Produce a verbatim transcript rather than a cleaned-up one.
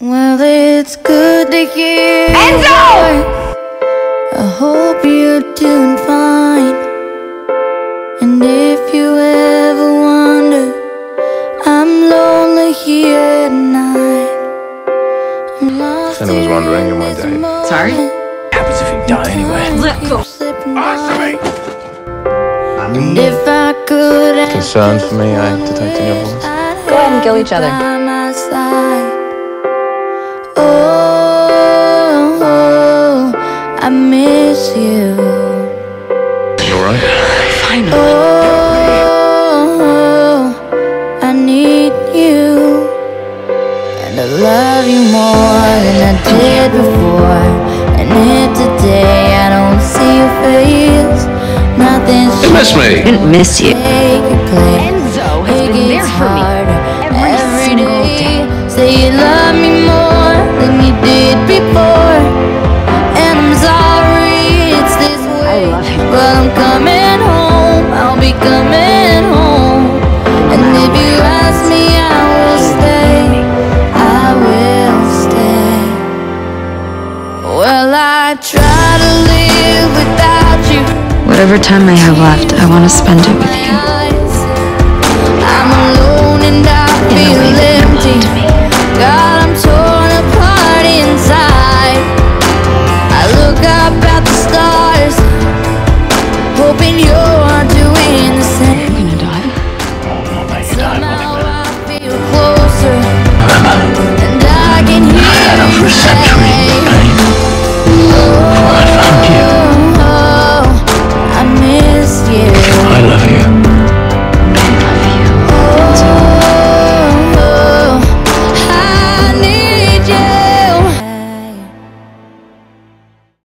Well, it's good to hear Enzo! your voice. I hope you're doing fine. And if you ever wonder, I'm lonely here at night. I'm lost Santa was wondering, am I dead? Sorry? Happens if you die anyway. Let go. And if I could have Concern for me, I detect in your voice. Go ahead and kill each other. by my side. Oh, I miss you. You alright? Finally. Oh, I need you. And I love you more than I did before. And if today I don't see your face, nothing's You miss me. I didn't miss you. take your place. Enzo has It been there gets for me harder every single day. Say you love me more than you did before, and I'm sorry it's this way. I love him. But I'm coming home, I'll be coming home. And if you ask me, I will stay, I will stay. Well, I try to live without you. Whatever time I have left, I want to spend it with you.